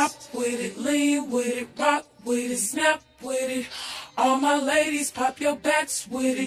Hop with it, lean with it, rock with it, snap with it. All my ladies, pop your backs with it.